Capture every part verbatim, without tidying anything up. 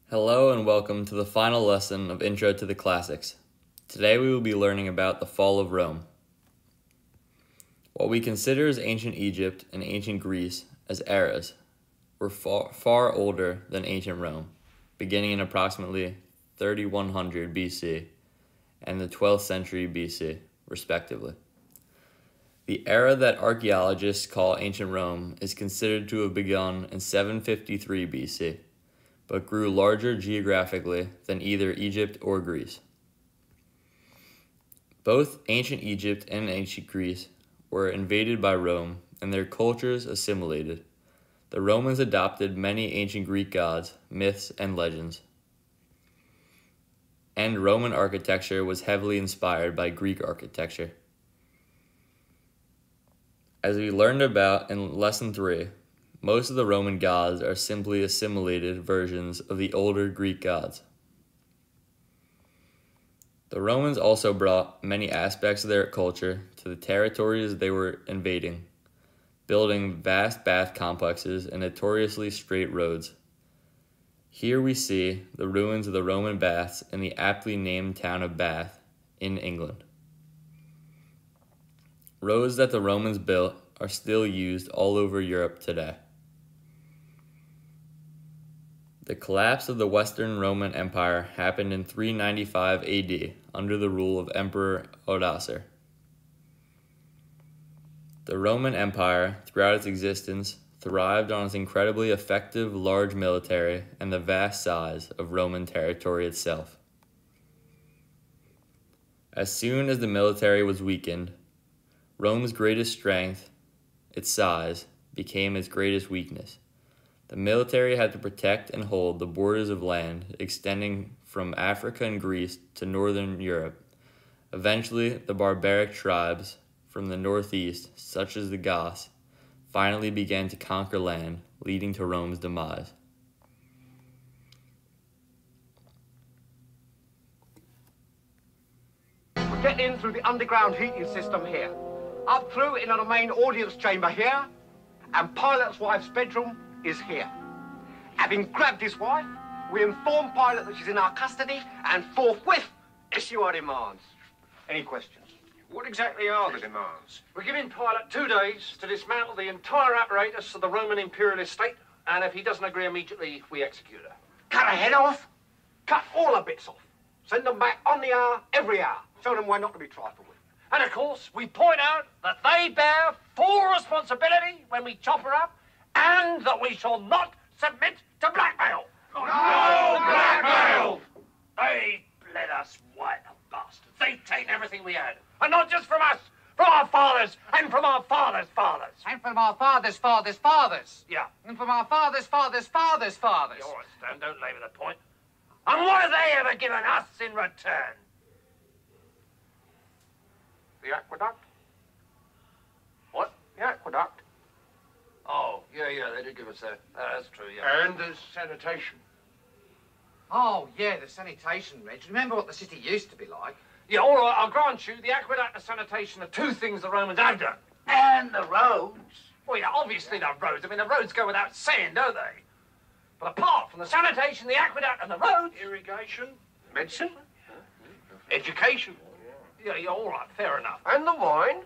Hello and welcome to the final lesson of Intro to the Classics. Today we will be learning about the fall of Rome. What we consider as ancient Egypt and ancient Greece as eras were far, far older than ancient Rome, beginning in approximately thirty-one hundred B C and the twelfth century B C, respectively. The era that archaeologists call ancient Rome is considered to have begun in seven fifty-three B C. But grew larger geographically than either Egypt or Greece. Both ancient Egypt and ancient Greece were invaded by Rome and their cultures assimilated. The Romans adopted many ancient Greek gods, myths, and legends. And Roman architecture was heavily inspired by Greek architecture. As we learned about in Lesson three, most of the Roman gods are simply assimilated versions of the older Greek gods. The Romans also brought many aspects of their culture to the territories they were invading, building vast bath complexes and notoriously straight roads. Here we see the ruins of the Roman baths in the aptly named town of Bath in England. Roads that the Romans built are still used all over Europe today. The collapse of the Western Roman Empire happened in three ninety-five A D under the rule of Emperor Odoacer. The Roman Empire, throughout its existence, thrived on its incredibly effective large military and the vast size of Roman territory itself. As soon as the military was weakened, Rome's greatest strength, its size, became its greatest weakness. The military had to protect and hold the borders of land extending from Africa and Greece to northern Europe. Eventually, the barbaric tribes from the northeast, such as the Goths, finally began to conquer land, leading to Rome's demise. We get in through the underground heating system here, up through into the main audience chamber here, and Pilate's wife's bedroom is here. Having grabbed his wife, we inform Pilate that she's in our custody and forthwith issue our demands. Any questions? What exactly are the demands? We're giving Pilate two days to dismantle the entire apparatus of the Roman imperialist state, and if he doesn't agree immediately, we execute her. Cut her head off? Cut all her bits off. Send them back on the hour, every hour. Show them why not to be trifled with. And of course, we point out that they bear full responsibility when we chop her up, and that we shall not submit to blackmail. No, no blackmail! They bled us white, the bastards. They've taken everything we had. And not just from us, from our fathers, and from our fathers' fathers. And from our fathers' fathers' fathers. Yeah. And from our fathers' fathers' fathers' fathers. All right, Stan, don't labour the point. And what have they ever given us in return? The aqueduct? What? The aqueduct. Oh, yeah, yeah, they did give us that. Uh, that's true, yeah. And the sanitation. Oh, yeah, the sanitation, Reg. Remember what the city used to be like? Yeah, all right, I'll grant you, the aqueduct and sanitation are two things the Romans have done. And the roads. Well, yeah, obviously the roads. I mean, the roads go without saying, don't they? But apart from the sanitation, the aqueduct and the roads... Irrigation. Medicine. Education. Yeah, yeah, all right, fair enough. And the wine.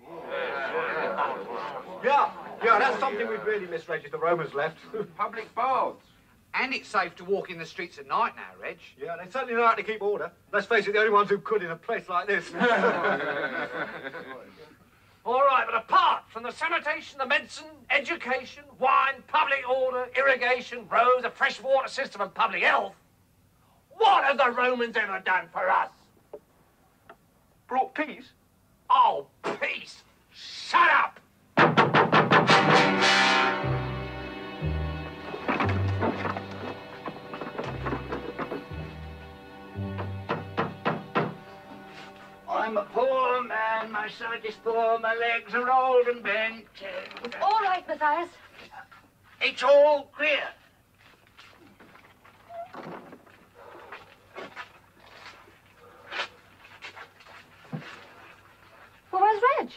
Yeah, yeah, that's something we've really missed, Reg, if the Romans left. Public baths. And it's safe to walk in the streets at night now, Reg. Yeah, they certainly know how to keep order. Let's face it, the only ones who could in a place like this. All right, but apart from the sanitation, the medicine, education, wine, public order, irrigation, roads, a fresh water system and public health, what have the Romans ever done for us? Brought peace? Oh, peace! Shut up! I'm a poor man, my sight is poor, my legs are old and bent. All right, Matthias. It's all clear. Well, where's Reg?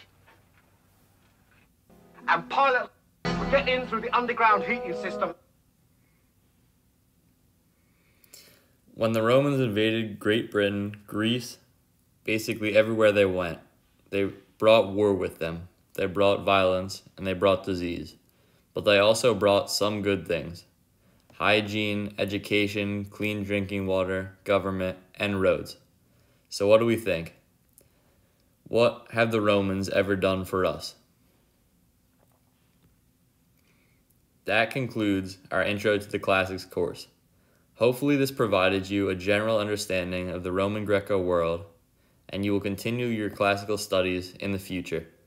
And Pilate, we get in through the underground heating system. When the Romans invaded Great Britain, Greece, basically everywhere they went, they brought war with them. They brought violence and they brought disease. But they also brought some good things: hygiene, education, clean drinking water, government, and roads. So what do we think? What have the Romans ever done for us? That concludes our Intro to the Classics course. Hopefully this provided you a general understanding of the Roman Greco world, and you will continue your classical studies in the future.